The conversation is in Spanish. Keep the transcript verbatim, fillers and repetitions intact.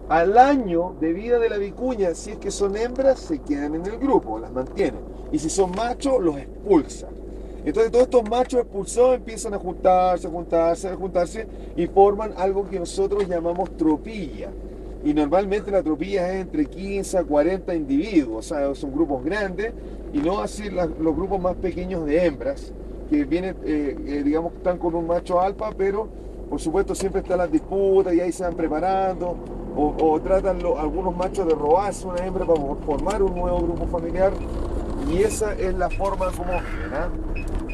Al año de vida de la vicuña, si es que son hembras, se quedan en el grupo, las mantienen. Y si son machos, los expulsan. Entonces todos estos machos expulsados empiezan a juntarse, a juntarse, a juntarse y forman algo que nosotros llamamos tropilla. Y normalmente la tropilla es entre quince a cuarenta individuos, o sea, son grupos grandes y no así la- los grupos más pequeños de hembras, que vienen, eh, eh, digamos, están con un macho alfa, pero por supuesto siempre están las disputas y ahí se van preparando, o, o tratan lo- algunos machos de robarse una hembra para formar un nuevo grupo familiar, y esa es la forma como viven, ¿ah?